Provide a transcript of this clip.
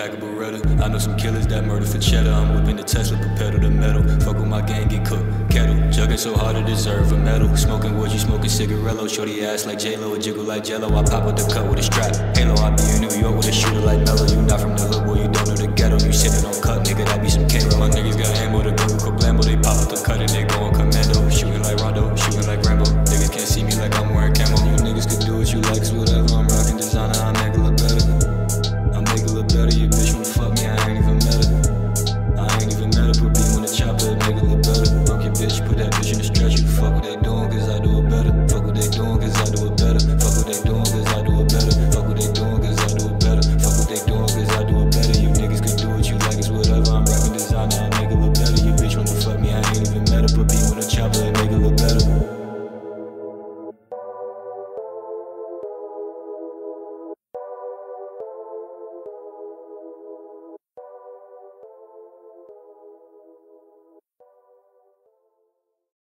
like a Beretta. I know some killers that murder for cheddar. I'm whipping the Tesla, propel to the metal. Fuck with my gang, get cooked. Kettle, jugging so hard to deserve a medal. Smoking wood, you smoking cigarello. Shorty ass like J-Lo, a jiggle like Jello. I pop with the cut with a strap. Halo, I be in New York with a shooter like Mello. You not from the hood, boy, you don't know